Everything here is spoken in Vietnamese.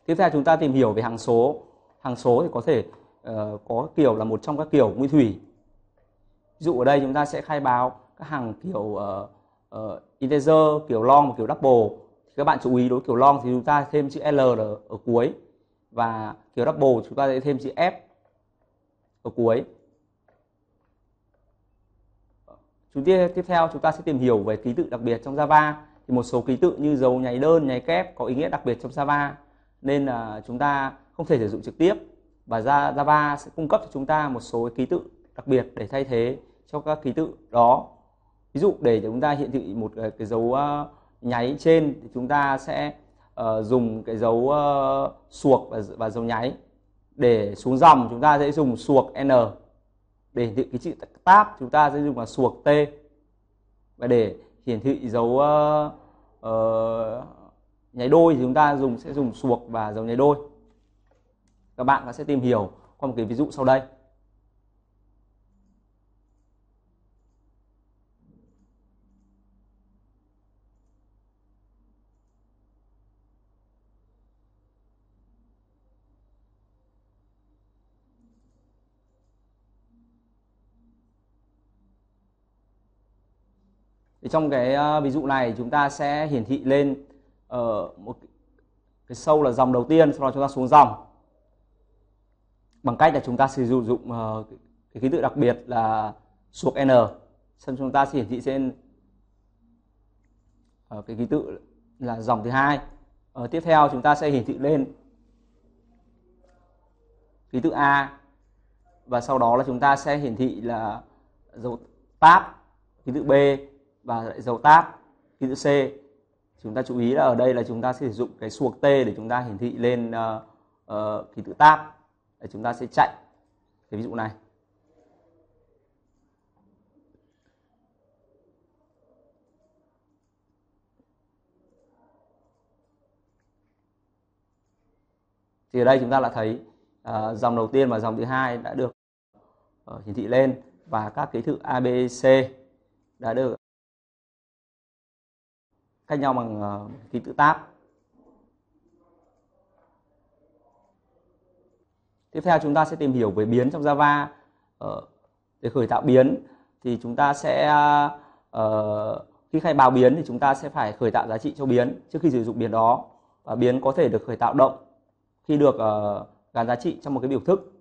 Tiếp theo chúng ta tìm hiểu về hàng số. Hàng số thì có thể có kiểu là một trong các kiểu nguyên thủy. Ví dụ ở đây chúng ta sẽ khai báo các hàng kiểu integer, kiểu long và kiểu double. Thì các bạn chú ý đối với kiểu long thì chúng ta thêm chữ L ở cuối, và kiểu double chúng ta sẽ thêm chữ F ở cuối. Tiếp theo chúng ta sẽ tìm hiểu về ký tự đặc biệt trong Java. Thì một số ký tự như dấu nháy đơn, nháy kép có ý nghĩa đặc biệt trong Java, nên là chúng ta không thể sử dụng trực tiếp, và Java sẽ cung cấp cho chúng ta một số ký tự đặc biệt để thay thế cho các ký tự đó. Ví dụ để chúng ta hiển thị một cái dấu nháy trên thì chúng ta sẽ dùng cái dấu suộc và dấu nháy. Để xuống dòng chúng ta sẽ dùng suộc N. Để hiển thị cái chữ tab chúng ta sẽ dùng là suộc T. Và để hiển thị dấu nháy đôi thì chúng ta sẽ dùng suộc và dấu nháy đôi. Các bạn sẽ tìm hiểu qua một cái ví dụ sau đây. Thì trong cái ví dụ này chúng ta sẽ hiển thị lên một cái sâu là dòng đầu tiên, sau đó chúng ta xuống dòng bằng cách là chúng ta sử dụng cái ký tự đặc biệt là suộc N. Xong chúng ta sẽ hiển thị trên cái ký tự là dòng thứ hai. Tiếp theo chúng ta sẽ hiển thị lên ký tự A, và sau đó là chúng ta sẽ hiển thị là dấu tab ký tự B và lại dấu tab ký tự C. Chúng ta chú ý là ở đây là chúng ta sẽ sử dụng cái suộc T để chúng ta hiển thị lên ký tự tab. Để chúng ta sẽ chạy cái ví dụ này. Thì ở đây chúng ta đã thấy dòng đầu tiên và dòng thứ hai đã được hiển thị lên, và các ký tự A, B, C đã được cách nhau bằng ký tự tab. Tiếp theo chúng ta sẽ tìm hiểu về biến trong Java. Để khởi tạo biến thì chúng ta sẽ khi khai báo biến thì chúng ta sẽ phải khởi tạo giá trị cho biến trước khi sử dụng biến đó. Và biến có thể được khởi tạo động khi được gắn giá trị trong một cái biểu thức.